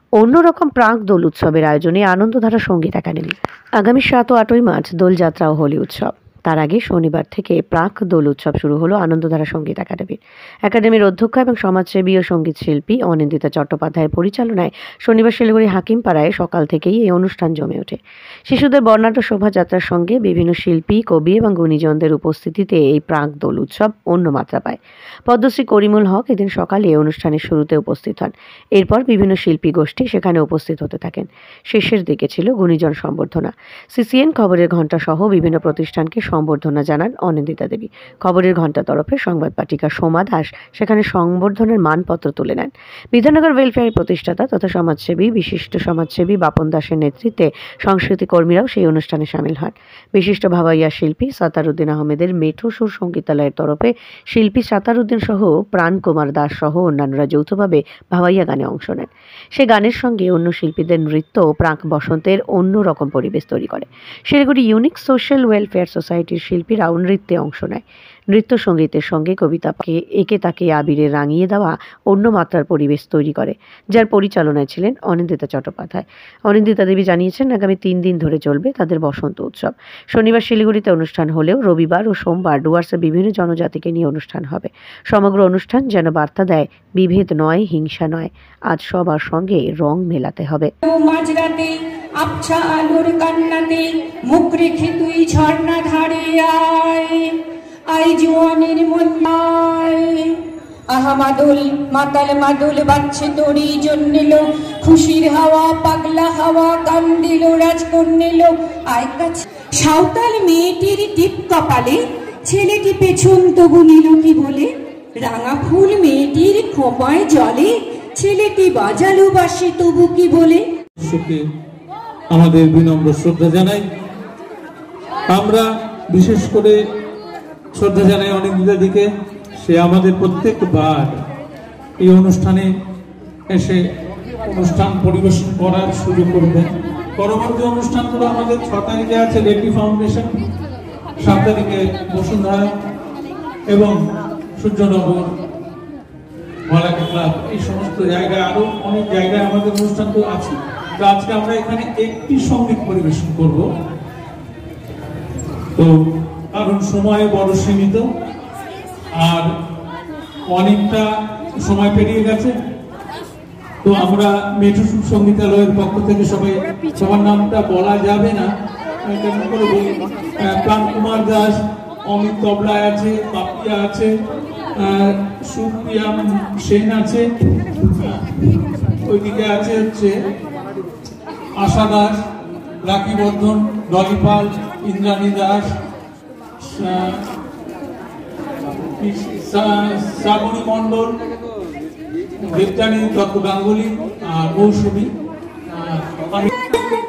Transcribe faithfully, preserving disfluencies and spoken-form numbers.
অন্যরকম প্রাক দোল উৎসবের আয়োজনে আনন্দধারা সঙ্গীত একাডেমি। আগামী সাত ও আটই মার্চ দোলযাত্রা ও হোলি উৎসব। তার আগে শনিবার থেকে প্রাক দোল উৎসব শুরু হলো আনন্দধারা সঙ্গীত একাডেমির। একাডেমির অধ্যক্ষ এবং সমাজসেবী ও সঙ্গীত শিল্পী অনিন্দিতা চট্টোপাধ্যায়ের পরিচালনায় শনিবার শিলিগুড়ি হাকিমপাড়ায় সকাল থেকেই এই অনুষ্ঠান জমে ওঠে। শিশুদের বর্ণাঢ্য শোভাযাত্রার সঙ্গে বিভিন্ন শিল্পী, কবি এবং গুণীজনদের উপস্থিতিতে এই প্রাক দোল উৎসব অন্য মাত্রা পায়। পদ্মশ্রী করিমুল হক এদিন সকালে অনুষ্ঠানের শুরুতে উপস্থিত হন। এরপর বিভিন্ন শিল্পী গোষ্ঠী সেখানে উপস্থিত হতে থাকেন। শেষের দিকে ছিল গুণীজন সম্বর্ধনা। সিসিএন, খবরের ঘণ্টা সহ বিভিন্ন প্রতিষ্ঠানকে সম্বর্ধনা জানান অনিন্দিতা দেবী। খবরের ঘণ্টা তরফে সংবাদ পাঠিকা সোমা দাস সেখানে সংবর্ধনার মানপত্র তুলে নেন। বিধাননগর ওয়েলফেয়ারের প্রতিষ্ঠাতা তথা সমাজসেবী বিশিষ্ট সমাজসেবী বাপন দাসের নেতৃত্বে সংস্কৃতি কর্মীরাও সেই অনুষ্ঠানে সামিল হন। বিশিষ্ট ভাওয়াইয়া শিল্পী সাতারউদ্দিন আহমেদের মেঠো সুর সঙ্গীতালয়ের তরফে শিল্পী সাতারউদ্দিন সহ প্রাণ কুমার দাস সহ অন্যান্যরা যৌথভাবে ভাওয়াইয়া গানে অংশ নেন। সে গানের সঙ্গে অন্য শিল্পীদের নৃত্য প্রাক বসন্তের অন্যরকম পরিবেশ তৈরি করে। শিলিগুড়ি ইউনিক সোশ্যাল ওয়েলফেয়ার সোসাইটির শিল্পীরাও নৃত্যে অংশ নেয়। নৃত্য সঙ্গীতের সঙ্গে কবিতাকে একে তাকে আবিরে রাঙিয়ে দেওয়া অন্য মাত্রার পরিবেশ তৈরি করে, যার পরিচালনায় ছিলেন অনিন্দিতা চট্টোপাধ্যায়। অনিন্দিতা দেবী জানিয়েছেন, আগামী তিন দিন ধরে চলবে তাদের বসন্ত উৎসব। শনিবার শিলিগুড়িতে অনুষ্ঠান হলেও রবিবার ও সোমবার ডুয়ার্সে বিভিন্ন জনজাতিকে নিয়ে অনুষ্ঠান হবে। সমগ্র অনুষ্ঠান যেন বার্তা দেয় বিভেদ নয়, হিংসা নয়, আজ সবার সঙ্গে রং মেলাতে হবে। মাঝরাতে আবছা আলোর কান্নাতে মুখ রেখে তুই ঝর্ণা ধারে আয়, আই জোয়ানের মন্দায় আহা মাদুল মাতাল মাদুল বাচ্চে তোরই জন্যেল খুশির হাওয়া পাগলা হাওয়া কান দিল রাজকন্যেল আয় কাছে। সাঁওতাল মেয়েটির টিপ কপালে ছেলেটি পেছন তবু নিল কি বলে, রাঙা ফুল মেয়েটির খোঁপায় জলে ছেলেটি বাজালো বাসে তবু কি বলে। আমাদের বিনম্র শ্রদ্ধা জানাই। আমরা বিশেষ করে শ্রদ্ধা জানাই অনিন্দিতা দিকে। সে আমাদের প্রত্যেকবার এই অনুষ্ঠানে এসে অনুষ্ঠান পরিবেশন করার সুযোগ করে দেন। পরবর্তী অনুষ্ঠানগুলো আমাদের ছ তারিখে আছে লেডি ফাউন্ডেশন, সাত তারিখে বসুন্ধরা এবং সূর্যনগর, মলাকা ক্লাব, এই সমস্ত জায়গায় আরো অনেক জায়গায় আমাদের অনুষ্ঠান তো আছে। তো আজকে আমরা এখানে একটি সঙ্গীত পরিবেশন করব, তো কারণ সময় বড় সীমিত আর অনেকটা সময় পেরিয়ে গেছে। তো আমরা মেঠো সুর সঙ্গীতালয়ের পক্ষ থেকে সবাই, সবার নামটা বলা যাবে না, কেমন করে বলি, প্রাণ কুমার দাস, অমিত তবলায় আছে, পাপিয়া আছে, সুপ্রিয়া সেন আছে, ওইদিকে আছে হচ্ছে আশা দাস, রাখি বর্ধন, ডলিপাল, ইন্দ্রাণী দাস, শ্রাবণী মন্ডল, দেবযানী দত্ত গাঙ্গুলি আর মৌসুমী।